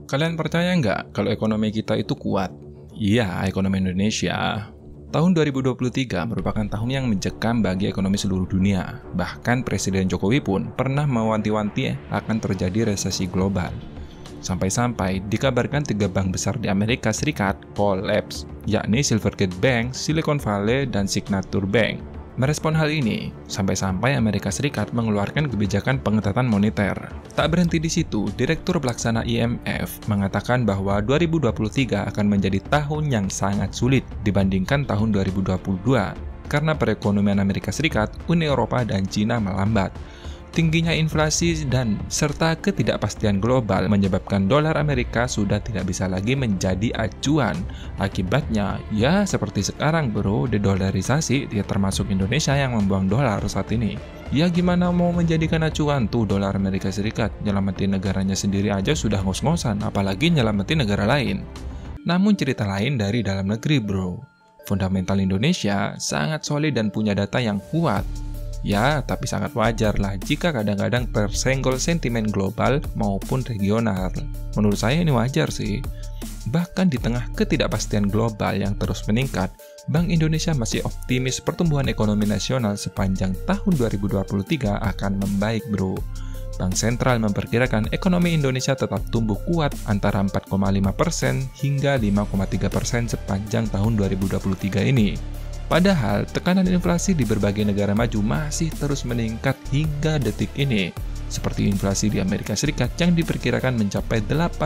Kalian percaya nggak kalau ekonomi kita itu kuat? Iya, ekonomi Indonesia. Tahun 2023 merupakan tahun yang mencekam bagi ekonomi seluruh dunia. Bahkan Presiden Jokowi pun pernah mewanti-wanti akan terjadi resesi global. Sampai-sampai dikabarkan 3 bank besar di Amerika Serikat kolaps, yakni Silvergate Bank, Silicon Valley, dan Signature Bank. Merespon hal ini, sampai-sampai Amerika Serikat mengeluarkan kebijakan pengetatan moneter. Tak berhenti di situ, Direktur Pelaksana IMF mengatakan bahwa 2023 akan menjadi tahun yang sangat sulit dibandingkan tahun 2022 karena perekonomian Amerika Serikat, Uni Eropa, dan Cina melambat. Tingginya inflasi dan serta ketidakpastian global menyebabkan dolar Amerika sudah tidak bisa lagi menjadi acuan. Akibatnya, ya seperti sekarang bro, dedolarisasi, ya termasuk Indonesia yang membuang dolar saat ini. Ya gimana mau menjadikan acuan tuh dolar Amerika Serikat, nyelamatin negaranya sendiri aja sudah ngos-ngosan, apalagi nyelamatin negara lain. Namun cerita lain dari dalam negeri bro. Fundamental Indonesia sangat solid dan punya data yang kuat. Ya, tapi sangat wajar lah jika kadang-kadang tersenggol sentimen global maupun regional. Menurut saya ini wajar sih. Bahkan di tengah ketidakpastian global yang terus meningkat, Bank Indonesia masih optimis pertumbuhan ekonomi nasional sepanjang tahun 2023 akan membaik bro. Bank Sentral memperkirakan ekonomi Indonesia tetap tumbuh kuat antara 4,5% hingga 5,3% sepanjang tahun 2023 ini. Padahal, tekanan inflasi di berbagai negara maju masih terus meningkat hingga detik ini, seperti inflasi di Amerika Serikat yang diperkirakan mencapai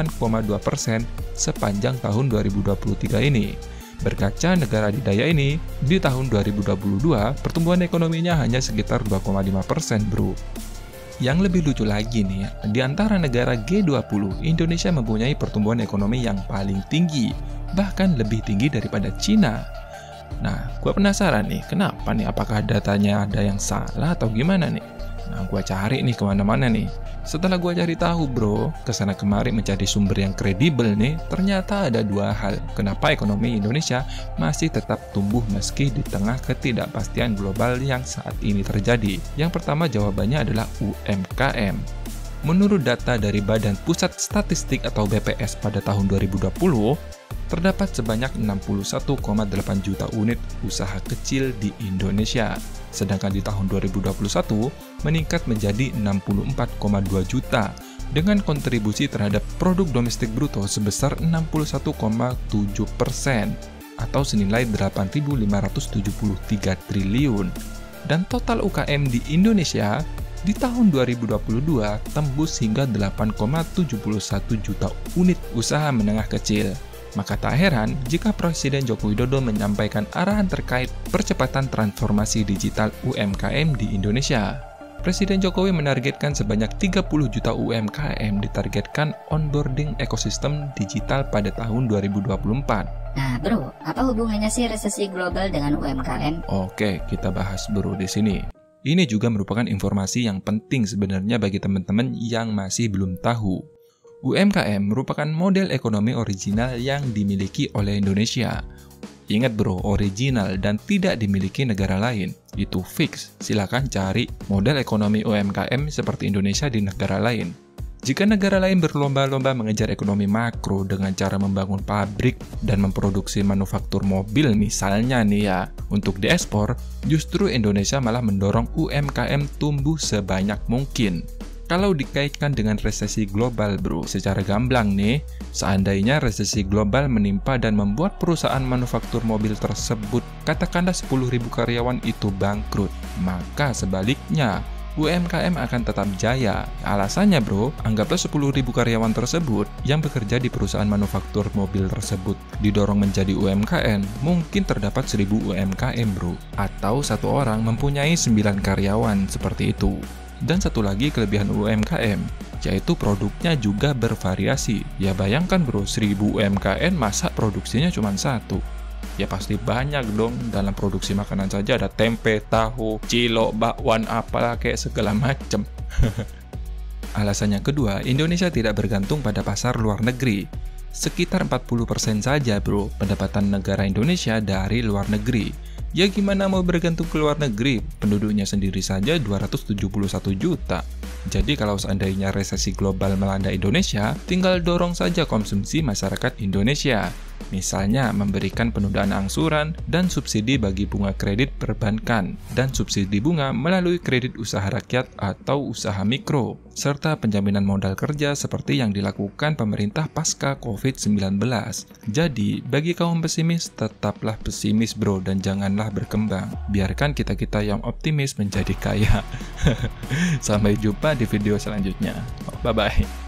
8,2% sepanjang tahun 2023 ini. Berkaca negara adidaya ini, di tahun 2022, pertumbuhan ekonominya hanya sekitar 2,5% bro. Yang lebih lucu lagi nih, di antara negara G20, Indonesia mempunyai pertumbuhan ekonomi yang paling tinggi, bahkan lebih tinggi daripada Cina. Nah, gue penasaran nih, kenapa nih? Apakah datanya ada yang salah atau gimana nih? Nah, gue cari nih kemana-mana nih. Setelah gue cari tahu bro, kesana kemari mencari sumber yang kredibel nih, ternyata ada 2 hal kenapa ekonomi Indonesia masih tetap tumbuh meski di tengah ketidakpastian global yang saat ini terjadi. Yang pertama jawabannya adalah UMKM. Menurut data dari Badan Pusat Statistik atau BPS pada tahun 2020, terdapat sebanyak 61,8 juta unit usaha kecil di Indonesia. Sedangkan di tahun 2021 meningkat menjadi 64,2 juta dengan kontribusi terhadap produk domestik bruto sebesar 61,7% atau senilai 8.573 triliun. Dan total UKM di Indonesia di tahun 2022 tembus hingga 8,71 juta unit usaha menengah kecil. Maka tak heran jika Presiden Joko Widodo menyampaikan arahan terkait percepatan transformasi digital UMKM di Indonesia. Presiden Jokowi menargetkan sebanyak 30 juta UMKM ditargetkan onboarding ekosistem digital pada tahun 2024. Nah bro, apa hubungannya sih resesi global dengan UMKM? Oke, kita bahas bro di sini. Ini juga merupakan informasi yang penting sebenarnya bagi teman-teman yang masih belum tahu. UMKM merupakan model ekonomi original yang dimiliki oleh Indonesia. Ingat bro, original dan tidak dimiliki negara lain. Itu fix, silakan cari model ekonomi UMKM seperti Indonesia di negara lain. Jika negara lain berlomba-lomba mengejar ekonomi makro dengan cara membangun pabrik dan memproduksi manufaktur mobil misalnya nih ya, untuk diekspor, justru Indonesia malah mendorong UMKM tumbuh sebanyak mungkin. Kalau dikaitkan dengan resesi global bro, secara gamblang nih, seandainya resesi global menimpa dan membuat perusahaan manufaktur mobil tersebut, katakanlah 10.000 karyawan itu bangkrut, maka sebaliknya, UMKM akan tetap jaya. Alasannya bro, anggaplah 10.000 karyawan tersebut yang bekerja di perusahaan manufaktur mobil tersebut didorong menjadi UMKM, mungkin terdapat 1.000 UMKM bro. Atau satu orang mempunyai 9 karyawan seperti itu. Dan satu lagi kelebihan UMKM, yaitu produknya juga bervariasi. Ya bayangkan bro, 1.000 UMKM masa produksinya cuma 1? Ya pasti banyak dong, dalam produksi makanan saja ada tempe, tahu, cilok, bakwan, apalah kayak segala macam. Alasan yang kedua, Indonesia tidak bergantung pada pasar luar negeri. Sekitar 40% saja bro pendapatan negara Indonesia dari luar negeri. Ya gimana mau bergantung ke luar negeri, penduduknya sendiri saja 271 juta. Jadi kalau seandainya resesi global melanda Indonesia, tinggal dorong saja konsumsi masyarakat Indonesia. Misalnya memberikan penundaan angsuran dan subsidi bagi bunga kredit perbankan, dan subsidi bunga melalui kredit usaha rakyat atau usaha mikro, serta penjaminan modal kerja seperti yang dilakukan pemerintah pasca COVID-19. Jadi, bagi kaum pesimis, tetaplah pesimis bro dan janganlah berkembang. Biarkan kita-kita yang optimis menjadi kaya. Sampai jumpa di video selanjutnya. Bye-bye.